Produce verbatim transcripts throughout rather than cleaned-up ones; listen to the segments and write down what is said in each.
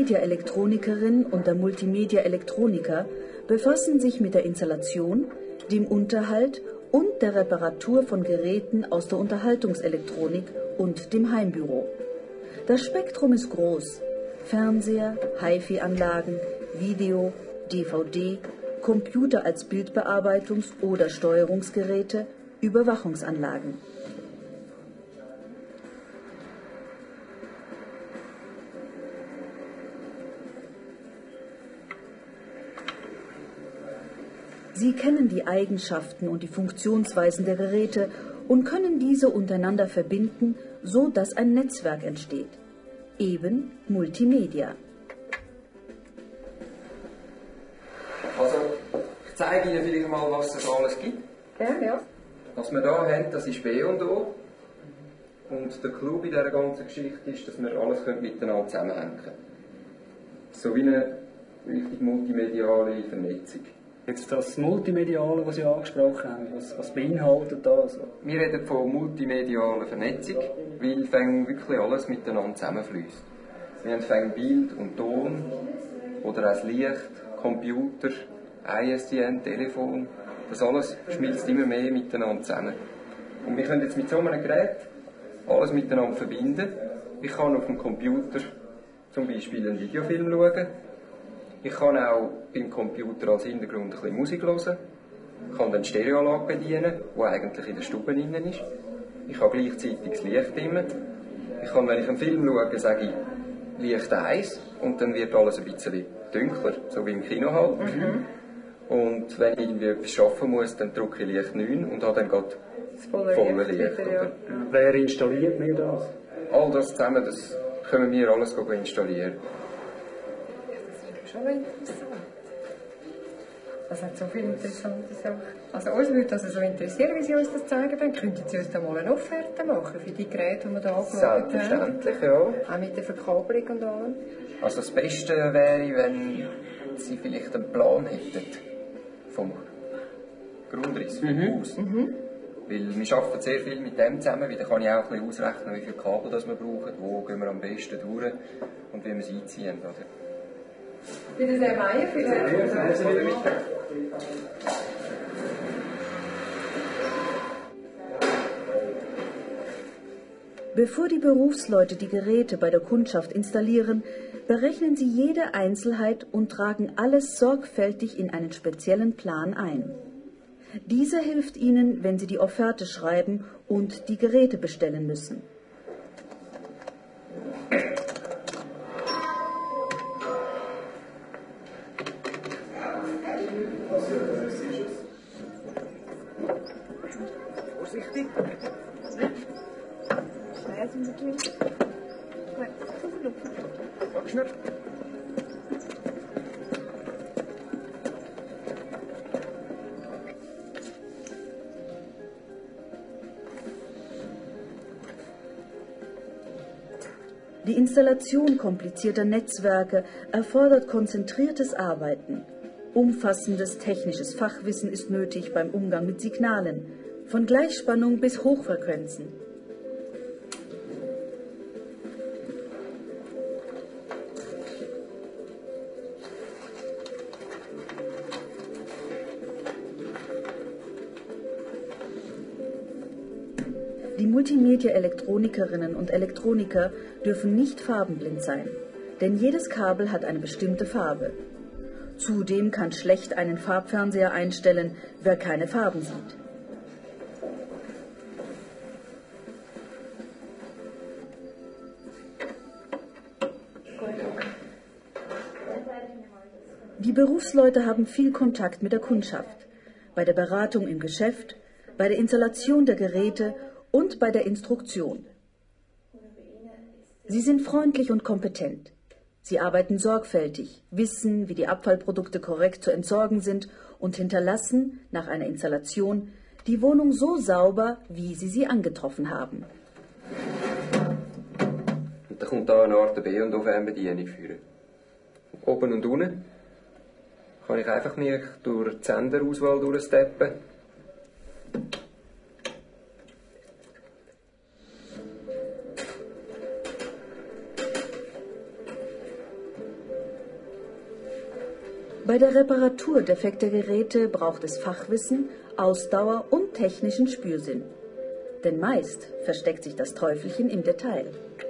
Multimedia-Elektronikerin und der Multimedia-Elektroniker befassen sich mit der Installation, dem Unterhalt und der Reparatur von Geräten aus der Unterhaltungselektronik und dem Heimbüro. Das Spektrum ist groß: Fernseher, HiFi-Anlagen, Video, D V D, Computer als Bildbearbeitungs- oder Steuerungsgeräte, Überwachungsanlagen. Sie kennen die Eigenschaften und die Funktionsweisen der Geräte und können diese untereinander verbinden, so dass ein Netzwerk entsteht. Eben Multimedia. Also, ich zeige Ihnen vielleicht mal, was es alles gibt. Ja, ja. Was wir hier haben, das ist B und O. Und der Clou bei dieser ganzen Geschichte ist, dass wir alles miteinander zusammenhängen können. So wie eine richtig multimediale Vernetzung. Jetzt das Multimediale, das Sie angesprochen haben, was, was beinhaltet das? Wir reden von multimedialer Vernetzung, weil fängt wirklich alles miteinander zusammenfließt. Wir haben fängt Bild und Ton oder auch das Licht, Computer, I S D N, Telefon. Das alles schmilzt immer mehr miteinander zusammen. Und wir können jetzt mit so einem Gerät alles miteinander verbinden. Ich kann auf dem Computer zum Beispiel einen Videofilm schauen. Ich kann auch beim Computer als Hintergrund ein bisschen Musik hören. Ich kann dann die Stereoanlage bedienen, die eigentlich in der Stube drin ist. Ich habe gleichzeitig das Licht dimmen. Ich kann, wenn ich einen Film schaue, sage ich Licht eins und dann wird alles ein bisschen dunkler, so wie im Kino halt. Mhm. Und wenn ich irgendwie etwas schaffen muss, dann drücke ich Licht neun und habe dann gerade das volle volle Licht. Licht. Wieder, ja. Wer installiert mir das? All das zusammen, das können wir alles installieren. Das ist schon interessant. Das hat so viele interessante Sachen. Also uns würde das so interessieren, wie Sie uns das zeigen wollen. Könnten Sie uns da mal eine Offerte machen für die Geräte, die wir hier angeschaut haben? Selbstverständlich, ja. Auch mit der Verkabelung und allem. Also das Beste wäre, wenn Sie vielleicht einen Plan hätten vom Grundriss vom Mhm. Haus. Mhm. Weil wir arbeiten sehr viel mit dem zusammen, weil dann kann ich auch ein bisschen ausrechnen, wie viele Kabel das wir brauchen, wo gehen wir am besten durch und wie wir es einziehen. Oder? Bitte sehr Meier für die Bevor die Berufsleute die Geräte bei der Kundschaft installieren, berechnen sie jede Einzelheit und tragen alles sorgfältig in einen speziellen Plan ein. Dieser hilft ihnen, wenn sie die Offerte schreiben und die Geräte bestellen müssen. Vorsichtig. Wachsner. Die Installation komplizierter Netzwerke erfordert konzentriertes Arbeiten. Umfassendes technisches Fachwissen ist nötig beim Umgang mit Signalen, von Gleichspannung bis Hochfrequenzen. Die Multimedia-Elektronikerinnen und Elektroniker dürfen nicht farbenblind sein, denn jedes Kabel hat eine bestimmte Farbe. Zudem kann schlecht einen Farbfernseher einstellen, wer keine Farben sieht. Die Berufsleute haben viel Kontakt mit der Kundschaft, bei der Beratung im Geschäft, bei der Installation der Geräte und bei der Instruktion. Sie sind freundlich und kompetent. Sie arbeiten sorgfältig, wissen, wie die Abfallprodukte korrekt zu entsorgen sind und hinterlassen nach einer Installation die Wohnung so sauber, wie sie sie angetroffen haben. Und dann kommt da eine Art B- und O-Fernbedienung führen. Oben und unten kann ich einfach mich durch die Senderauswahl durchsteppen. Bei der Reparatur defekter Geräte braucht es Fachwissen, Ausdauer und technischen Spürsinn. Denn meist versteckt sich das Teufelchen im Detail.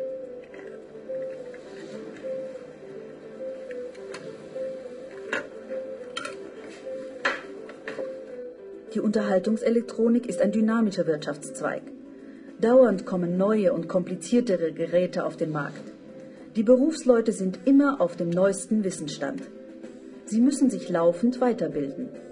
Die Unterhaltungselektronik ist ein dynamischer Wirtschaftszweig. Dauernd kommen neue und kompliziertere Geräte auf den Markt. Die Berufsleute sind immer auf dem neuesten Wissensstand. Sie müssen sich laufend weiterbilden.